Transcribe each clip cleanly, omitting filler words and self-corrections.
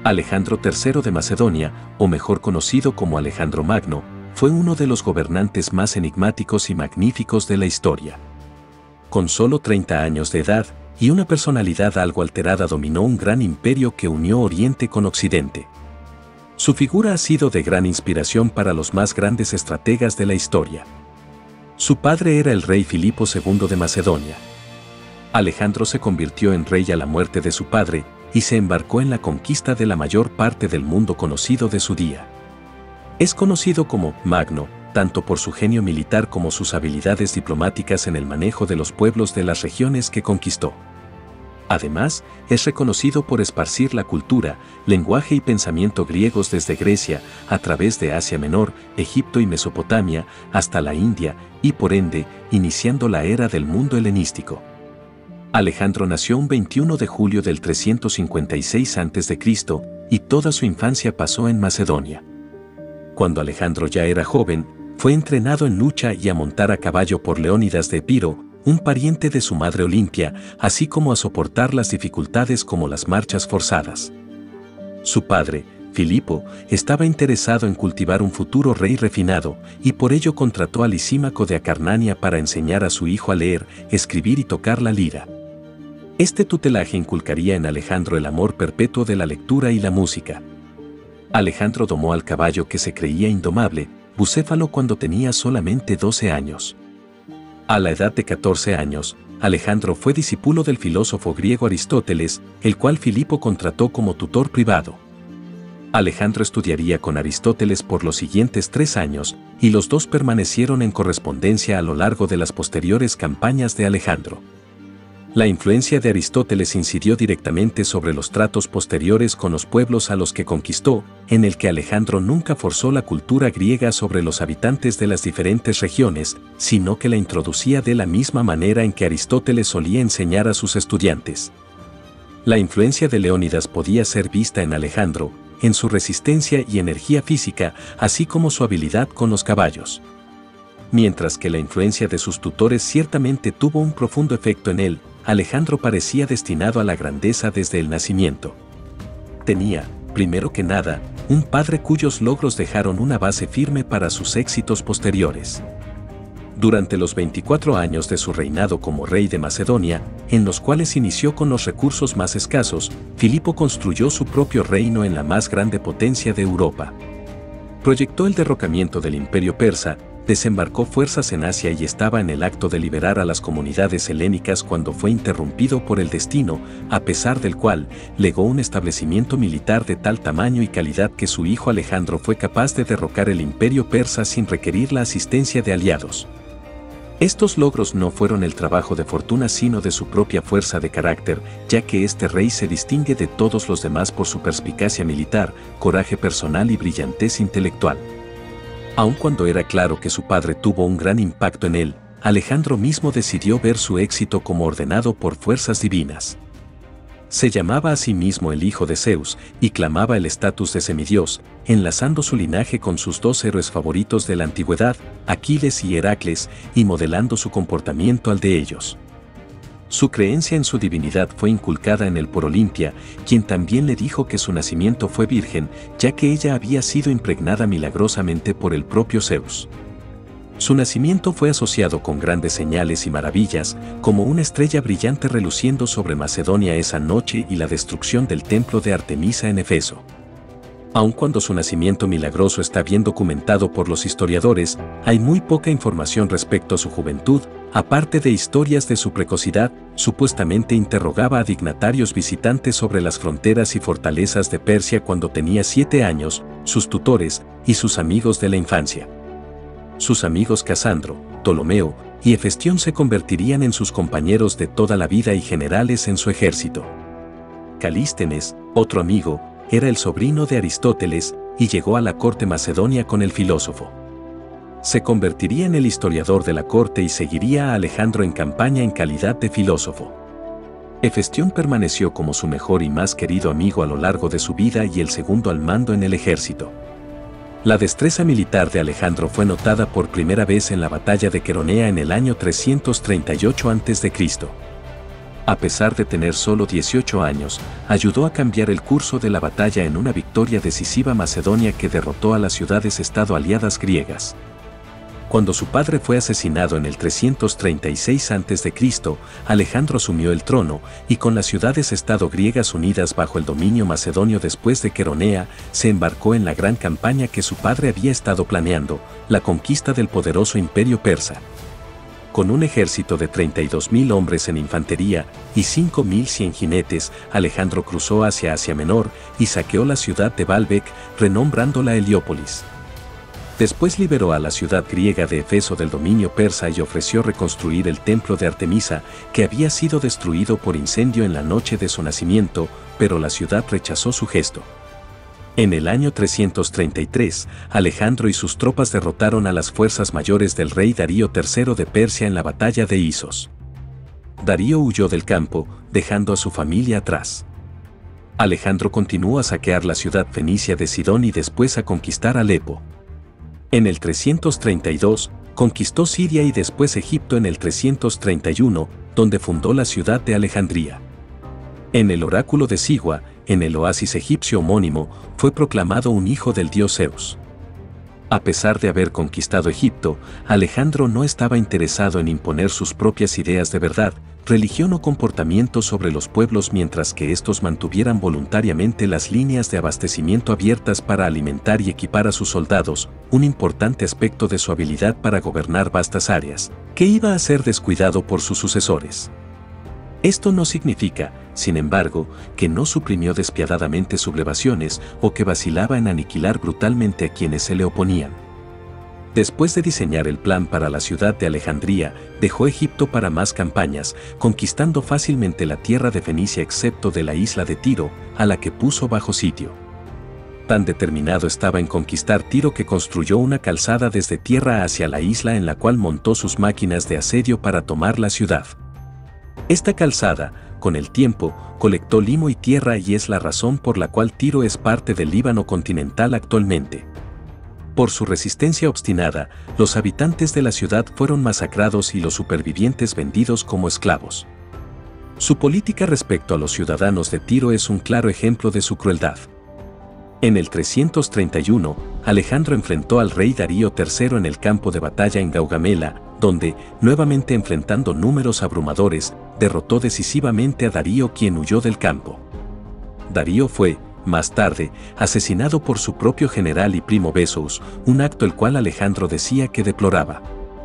Alejandro III de Macedonia, o mejor conocido como Alejandro Magno, fue uno de los gobernantes más enigmáticos y magníficos de la historia. Con solo 30 años de edad y una personalidad algo alterada dominó un gran imperio que unió Oriente con Occidente. Su figura ha sido de gran inspiración para los más grandes estrategas de la historia. Su padre era el rey Filipo II de Macedonia. Alejandro se convirtió en rey a la muerte de su padre y se embarcó en la conquista de la mayor parte del mundo conocido de su día. Es conocido como Magno, tanto por su genio militar como sus habilidades diplomáticas en el manejo de los pueblos de las regiones que conquistó. Además, es reconocido por esparcir la cultura, lenguaje y pensamiento griegos desde Grecia, a través de Asia Menor, Egipto y Mesopotamia, hasta la India, y por ende, iniciando la era del mundo helenístico. Alejandro nació un 21 de julio del 356 a.C., y toda su infancia pasó en Macedonia. Cuando Alejandro ya era joven, fue entrenado en lucha y a montar a caballo por Leónidas de Epiro, un pariente de su madre Olimpia, así como a soportar las dificultades como las marchas forzadas. Su padre, Filipo, estaba interesado en cultivar un futuro rey refinado, y por ello contrató a Lisímaco de Acarnania para enseñar a su hijo a leer, escribir y tocar la lira. Este tutelaje inculcaría en Alejandro el amor perpetuo de la lectura y la música. Alejandro domó al caballo que se creía indomable, Bucéfalo, cuando tenía solamente 12 años. A la edad de 14 años, Alejandro fue discípulo del filósofo griego Aristóteles, el cual Filipo contrató como tutor privado. Alejandro estudiaría con Aristóteles por los siguientes 3 años, y los dos permanecieron en correspondencia a lo largo de las posteriores campañas de Alejandro. La influencia de Aristóteles incidió directamente sobre los tratos posteriores con los pueblos a los que conquistó, en el que Alejandro nunca forzó la cultura griega sobre los habitantes de las diferentes regiones, sino que la introducía de la misma manera en que Aristóteles solía enseñar a sus estudiantes. La influencia de Leónidas podía ser vista en Alejandro, en su resistencia y energía física, así como su habilidad con los caballos. Mientras que la influencia de sus tutores ciertamente tuvo un profundo efecto en él, Alejandro parecía destinado a la grandeza desde el nacimiento. Tenía, primero que nada, un padre cuyos logros dejaron una base firme para sus éxitos posteriores. Durante los 24 años de su reinado como rey de Macedonia, en los cuales inició con los recursos más escasos, Filipo construyó su propio reino en la más grande potencia de Europa. Proyectó el derrocamiento del imperio persa, desembarcó fuerzas en Asia y estaba en el acto de liberar a las comunidades helénicas cuando fue interrumpido por el destino, a pesar del cual legó un establecimiento militar de tal tamaño y calidad que su hijo Alejandro fue capaz de derrocar el imperio persa sin requerir la asistencia de aliados. Estos logros no fueron el trabajo de fortuna sino de su propia fuerza de carácter, ya que este rey se distingue de todos los demás por su perspicacia militar, coraje personal y brillantez intelectual. Aun cuando era claro que su padre tuvo un gran impacto en él, Alejandro mismo decidió ver su éxito como ordenado por fuerzas divinas. Se llamaba a sí mismo el hijo de Zeus y clamaba el estatus de semidios, enlazando su linaje con sus dos héroes favoritos de la antigüedad, Aquiles y Heracles, y modelando su comportamiento al de ellos. Su creencia en su divinidad fue inculcada en él por Olimpia, quien también le dijo que su nacimiento fue virgen, ya que ella había sido impregnada milagrosamente por el propio Zeus. Su nacimiento fue asociado con grandes señales y maravillas, como una estrella brillante reluciendo sobre Macedonia esa noche y la destrucción del templo de Artemisa en Éfeso. Aun cuando su nacimiento milagroso está bien documentado por los historiadores, hay muy poca información respecto a su juventud. Aparte de historias de su precocidad, supuestamente interrogaba a dignatarios visitantes sobre las fronteras y fortalezas de Persia cuando tenía 7 años, sus tutores y sus amigos de la infancia. Sus amigos Casandro, Ptolomeo y Hefestión se convertirían en sus compañeros de toda la vida y generales en su ejército. Calístenes, otro amigo, era el sobrino de Aristóteles y llegó a la corte macedonia con el filósofo. Se convertiría en el historiador de la corte y seguiría a Alejandro en campaña en calidad de filósofo. Hefestión permaneció como su mejor y más querido amigo a lo largo de su vida y el segundo al mando en el ejército. La destreza militar de Alejandro fue notada por primera vez en la batalla de Queronea en el año 338 a.C. A pesar de tener solo 18 años, ayudó a cambiar el curso de la batalla en una victoria decisiva macedonia que derrotó a las ciudades-estado aliadas griegas. Cuando su padre fue asesinado en el 336 a.C., Alejandro asumió el trono y con las ciudades-estado griegas unidas bajo el dominio macedonio después de Queronea, se embarcó en la gran campaña que su padre había estado planeando, la conquista del poderoso imperio persa. Con un ejército de 32.000 hombres en infantería y 5.100 jinetes, Alejandro cruzó hacia Asia Menor y saqueó la ciudad de Baalbek, renombrándola Heliópolis. Después liberó a la ciudad griega de Éfeso del dominio persa y ofreció reconstruir el templo de Artemisa, que había sido destruido por incendio en la noche de su nacimiento, pero la ciudad rechazó su gesto. En el año 333, Alejandro y sus tropas derrotaron a las fuerzas mayores del rey Darío III de Persia en la batalla de Isos. Darío huyó del campo, dejando a su familia atrás. Alejandro continuó a saquear la ciudad fenicia de Sidón y después a conquistar Alepo. En el 332, conquistó Siria y después Egipto en el 331, donde fundó la ciudad de Alejandría. En el oráculo de Sigua, en el oasis egipcio homónimo, fue proclamado un hijo del dios Zeus. A pesar de haber conquistado Egipto, Alejandro no estaba interesado en imponer sus propias ideas de verdad, religión o comportamiento sobre los pueblos mientras que estos mantuvieran voluntariamente las líneas de abastecimiento abiertas para alimentar y equipar a sus soldados, un importante aspecto de su habilidad para gobernar vastas áreas, que iba a ser descuidado por sus sucesores. Esto no significa, sin embargo, que no suprimió despiadadamente sublevaciones o que vacilaba en aniquilar brutalmente a quienes se le oponían. Después de diseñar el plan para la ciudad de Alejandría, dejó Egipto para más campañas, conquistando fácilmente la tierra de Fenicia excepto de la isla de Tiro, a la que puso bajo sitio. Tan determinado estaba en conquistar Tiro que construyó una calzada desde tierra hacia la isla en la cual montó sus máquinas de asedio para tomar la ciudad. Esta calzada, con el tiempo, colectó limo y tierra y es la razón por la cual Tiro es parte del Líbano continental actualmente. Por su resistencia obstinada, los habitantes de la ciudad fueron masacrados y los supervivientes vendidos como esclavos. Su política respecto a los ciudadanos de Tiro es un claro ejemplo de su crueldad. En el 331, Alejandro enfrentó al rey Darío III en el campo de batalla en Gaugamela, donde, nuevamente enfrentando números abrumadores, derrotó decisivamente a Darío quien huyó del campo. Darío fue, más tarde, asesinado por su propio general y primo Besous, un acto el cual Alejandro decía que deploraba.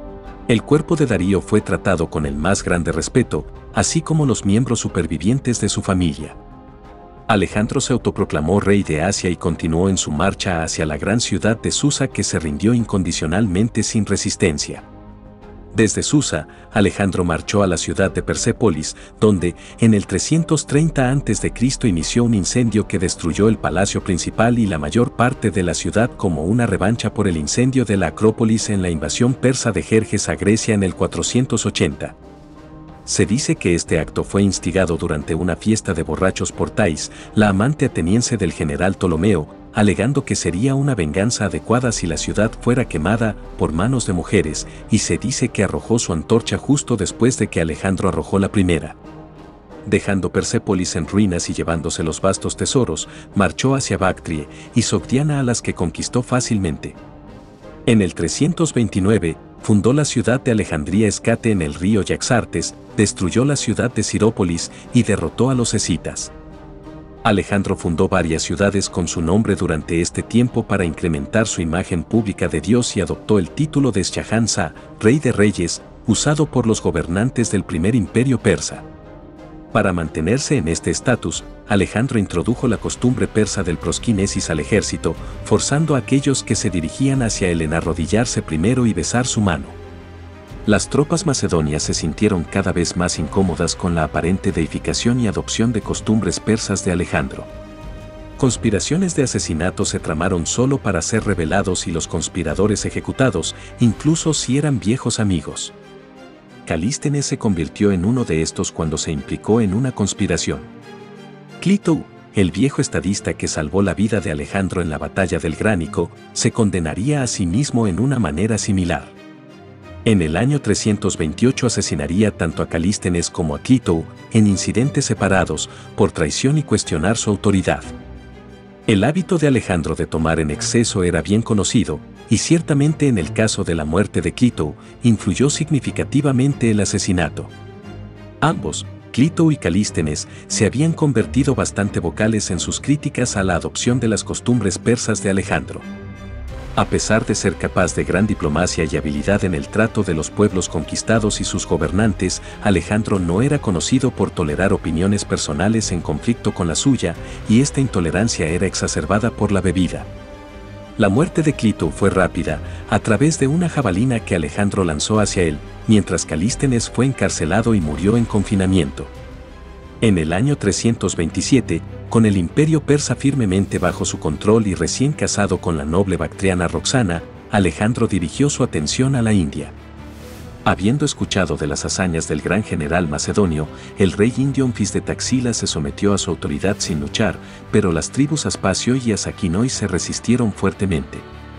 El cuerpo de Darío fue tratado con el más grande respeto, así como los miembros supervivientes de su familia. Alejandro se autoproclamó rey de Asia y continuó en su marcha hacia la gran ciudad de Susa que se rindió incondicionalmente sin resistencia. Desde Susa, Alejandro marchó a la ciudad de Persépolis, donde, en el 330 a.C. inició un incendio que destruyó el palacio principal y la mayor parte de la ciudad como una revancha por el incendio de la Acrópolis en la invasión persa de Jerjes a Grecia en el 480. Se dice que este acto fue instigado durante una fiesta de borrachos por Thais, la amante ateniense del general Ptolomeo, alegando que sería una venganza adecuada si la ciudad fuera quemada por manos de mujeres, y se dice que arrojó su antorcha justo después de que Alejandro arrojó la primera. Dejando Persépolis en ruinas y llevándose los vastos tesoros, marchó hacia Bactrie y Sogdiana a las que conquistó fácilmente. En el 329, fundó la ciudad de Alejandría Escate en el río Yaxartes, destruyó la ciudad de Sirópolis y derrotó a los escitas. Alejandro fundó varias ciudades con su nombre durante este tiempo para incrementar su imagen pública de Dios y adoptó el título de Shahansa, Rey de Reyes, usado por los gobernantes del primer imperio persa. Para mantenerse en este estatus, Alejandro introdujo la costumbre persa del prosquinesis al ejército, forzando a aquellos que se dirigían hacia él en arrodillarse primero y besar su mano. Las tropas macedonias se sintieron cada vez más incómodas con la aparente deificación y adopción de costumbres persas de Alejandro. Conspiraciones de asesinato se tramaron solo para ser revelados y los conspiradores ejecutados, incluso si eran viejos amigos. Calístenes se convirtió en uno de estos cuando se implicó en una conspiración. Clito, el viejo estadista que salvó la vida de Alejandro en la batalla del Gránico, se condenaría a sí mismo en una manera similar. En el año 328 asesinaría tanto a Calístenes como a Clito, en incidentes separados, por traición y cuestionar su autoridad. El hábito de Alejandro de tomar en exceso era bien conocido, y ciertamente en el caso de la muerte de Clito, influyó significativamente el asesinato. Ambos, Clito y Calístenes, se habían convertido bastante vocales en sus críticas a la adopción de las costumbres persas de Alejandro. A pesar de ser capaz de gran diplomacia y habilidad en el trato de los pueblos conquistados y sus gobernantes, Alejandro no era conocido por tolerar opiniones personales en conflicto con la suya, y esta intolerancia era exacerbada por la bebida. La muerte de Clito fue rápida, a través de una jabalina que Alejandro lanzó hacia él, mientras Calístenes fue encarcelado y murió en confinamiento. En el año 327, con el imperio persa firmemente bajo su control y recién casado con la noble bactriana Roxana, Alejandro dirigió su atención a la India. Habiendo escuchado de las hazañas del gran general macedonio, el rey indio Anfis de Taxila se sometió a su autoridad sin luchar, pero las tribus Aspacio y Asaquinoi se resistieron fuertemente.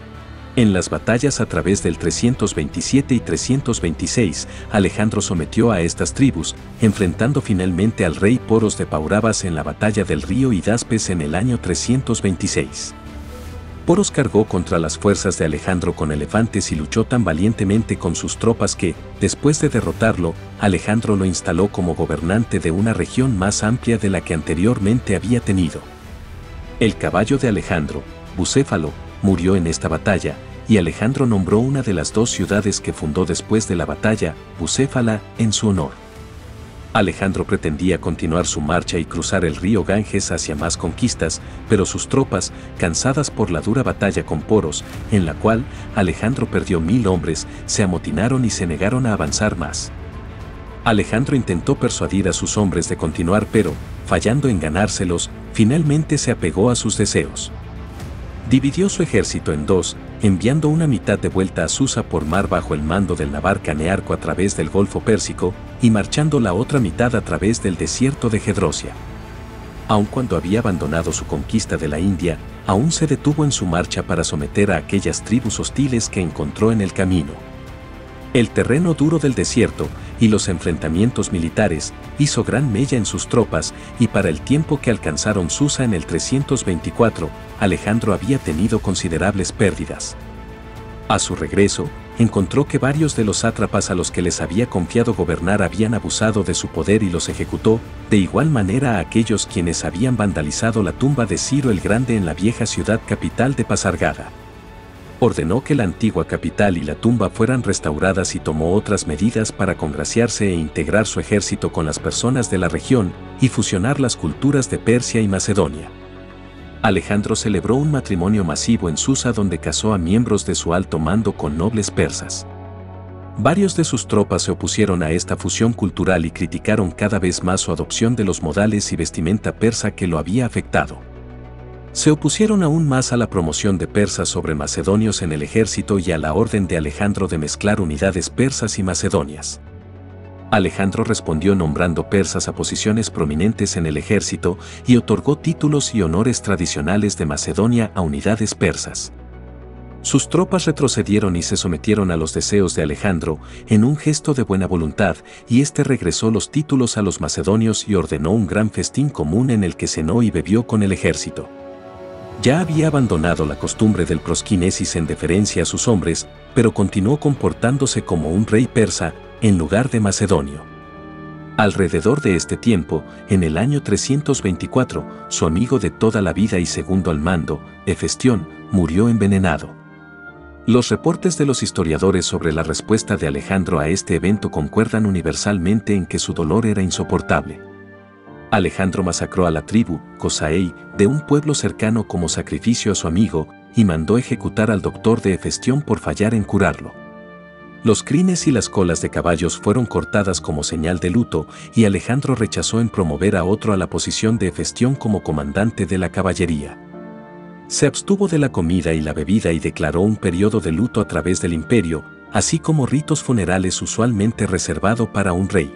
En las batallas a través del 327 y 326, Alejandro sometió a estas tribus, enfrentando finalmente al rey Poros de Pauravas en la batalla del río Hidaspes en el año 326. Poros cargó contra las fuerzas de Alejandro con elefantes y luchó tan valientemente con sus tropas que, después de derrotarlo, Alejandro lo instaló como gobernante de una región más amplia de la que anteriormente había tenido. El caballo de Alejandro, Bucéfalo, murió en esta batalla, y Alejandro nombró una de las dos ciudades que fundó después de la batalla, Bucéfala, en su honor. Alejandro pretendía continuar su marcha y cruzar el río Ganges hacia más conquistas, pero sus tropas, cansadas por la dura batalla con Poros, en la cual Alejandro perdió 1000 hombres, se amotinaron y se negaron a avanzar más. Alejandro intentó persuadir a sus hombres de continuar, pero, fallando en ganárselos, finalmente se apegó a sus deseos. Dividió su ejército en dos, enviando una mitad de vuelta a Susa por mar bajo el mando del navarca Nearco a través del Golfo Pérsico, y marchando la otra mitad a través del desierto de Gedrosia. Aun cuando había abandonado su conquista de la India, aún se detuvo en su marcha para someter a aquellas tribus hostiles que encontró en el camino. El terreno duro del desierto y los enfrentamientos militares hizo gran mella en sus tropas, y para el tiempo que alcanzaron Susa en el 324, Alejandro había tenido considerables pérdidas. A su regreso, encontró que varios de los sátrapas a los que les había confiado gobernar habían abusado de su poder y los ejecutó, de igual manera a aquellos quienes habían vandalizado la tumba de Ciro el Grande en la vieja ciudad capital de Pasargada. Ordenó que la antigua capital y la tumba fueran restauradas y tomó otras medidas para congraciarse e integrar su ejército con las personas de la región y fusionar las culturas de Persia y Macedonia. Alejandro celebró un matrimonio masivo en Susa donde casó a miembros de su alto mando con nobles persas. Varios de sus tropas se opusieron a esta fusión cultural y criticaron cada vez más su adopción de los modales y vestimenta persa que lo había afectado. Se opusieron aún más a la promoción de persas sobre macedonios en el ejército y a la orden de Alejandro de mezclar unidades persas y macedonias. Alejandro respondió nombrando persas a posiciones prominentes en el ejército y otorgó títulos y honores tradicionales de Macedonia a unidades persas. Sus tropas retrocedieron y se sometieron a los deseos de Alejandro en un gesto de buena voluntad, y éste regresó los títulos a los macedonios y ordenó un gran festín común en el que cenó y bebió con el ejército. Ya había abandonado la costumbre del prosquinesis en deferencia a sus hombres, pero continuó comportándose como un rey persa, en lugar de macedonio. Alrededor de este tiempo, en el año 324, su amigo de toda la vida y segundo al mando, Hefestión, murió envenenado. Los reportes de los historiadores sobre la respuesta de Alejandro a este evento concuerdan universalmente en que su dolor era insoportable. Alejandro masacró a la tribu, Cosaei, de un pueblo cercano como sacrificio a su amigo, y mandó ejecutar al doctor de Hefestión por fallar en curarlo. Los crines y las colas de caballos fueron cortadas como señal de luto, y Alejandro rechazó en promover a otro a la posición de Hefestión como comandante de la caballería. Se abstuvo de la comida y la bebida y declaró un periodo de luto a través del imperio, así como ritos funerales usualmente reservado para un rey.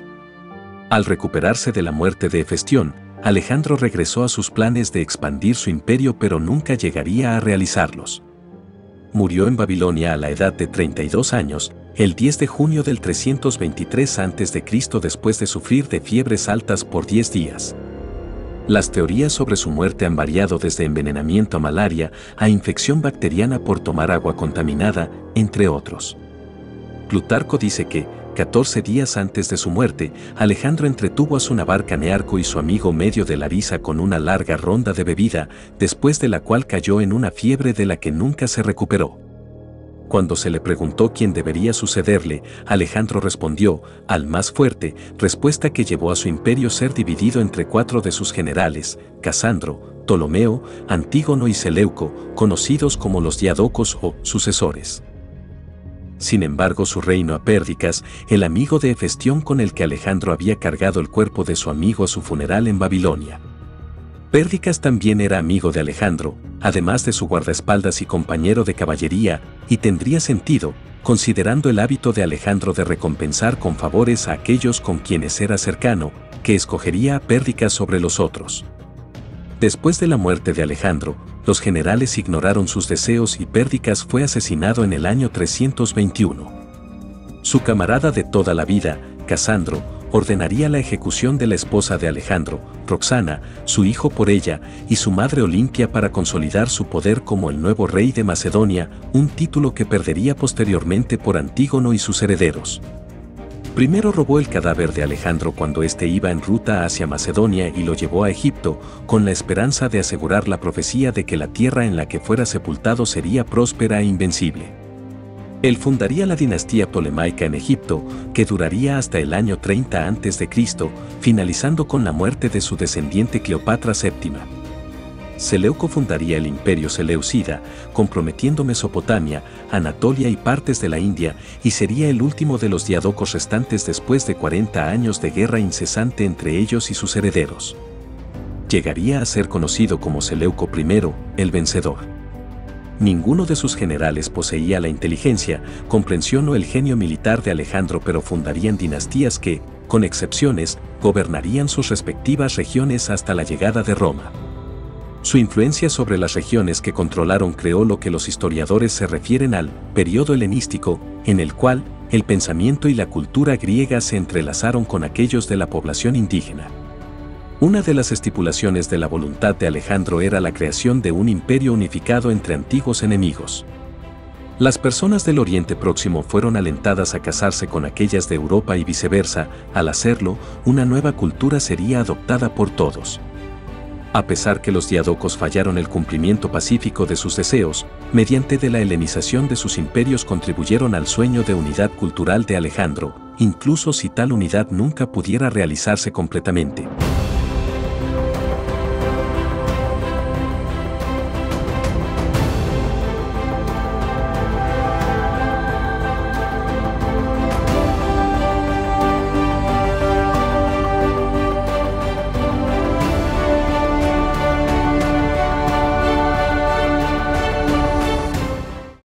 Al recuperarse de la muerte de Hefestión, Alejandro regresó a sus planes de expandir su imperio, pero nunca llegaría a realizarlos. Murió en Babilonia a la edad de 32 años, el 10 de junio del 323 a.C. después de sufrir de fiebres altas por 10 días. Las teorías sobre su muerte han variado desde envenenamiento a malaria a infección bacteriana por tomar agua contaminada, entre otros. Plutarco dice que, 14 días antes de su muerte, Alejandro entretuvo a su navarca Nearco y su amigo Medio de Larisa con una larga ronda de bebida, después de la cual cayó en una fiebre de la que nunca se recuperó. Cuando se le preguntó quién debería sucederle, Alejandro respondió, al más fuerte, respuesta que llevó a su imperio ser dividido entre 4 de sus generales, Casandro, Ptolomeo, Antígono y Seleuco, conocidos como los diadocos o sucesores. Sin embargo, su reino a Pérdicas, el amigo de Hefestión con el que Alejandro había cargado el cuerpo de su amigo a su funeral en Babilonia. Pérdicas también era amigo de Alejandro, además de su guardaespaldas y compañero de caballería, y tendría sentido, considerando el hábito de Alejandro de recompensar con favores a aquellos con quienes era cercano, que escogería a Pérdicas sobre los otros. Después de la muerte de Alejandro, los generales ignoraron sus deseos y Pérdicas fue asesinado en el año 321. Su camarada de toda la vida, Casandro, ordenaría la ejecución de la esposa de Alejandro, Roxana, su hijo por ella, y su madre Olimpia para consolidar su poder como el nuevo rey de Macedonia, un título que perdería posteriormente por Antígono y sus herederos. Primero robó el cadáver de Alejandro cuando éste iba en ruta hacia Macedonia y lo llevó a Egipto, con la esperanza de asegurar la profecía de que la tierra en la que fuera sepultado sería próspera e invencible. Él fundaría la dinastía ptolemaica en Egipto, que duraría hasta el año 30 a.C., finalizando con la muerte de su descendiente Cleopatra VII. Seleuco fundaría el imperio seleucida, comprometiendo Mesopotamia, Anatolia y partes de la India, y sería el último de los diadocos restantes después de 40 años de guerra incesante entre ellos y sus herederos. Llegaría a ser conocido como Seleuco I, el vencedor. Ninguno de sus generales poseía la inteligencia, comprensión o el genio militar de Alejandro, pero fundarían dinastías que, con excepciones, gobernarían sus respectivas regiones hasta la llegada de Roma. Su influencia sobre las regiones que controlaron creó lo que los historiadores se refieren al periodo helenístico, en el cual el pensamiento y la cultura griega se entrelazaron con aquellos de la población indígena. Una de las estipulaciones de la voluntad de Alejandro era la creación de un imperio unificado entre antiguos enemigos. Las personas del Oriente Próximo fueron alentadas a casarse con aquellas de Europa y viceversa. Al hacerlo, una nueva cultura sería adoptada por todos. A pesar que los diadocos fallaron el cumplimiento pacífico de sus deseos, mediante de la helenización de sus imperios contribuyeron al sueño de unidad cultural de Alejandro, incluso si tal unidad nunca pudiera realizarse completamente.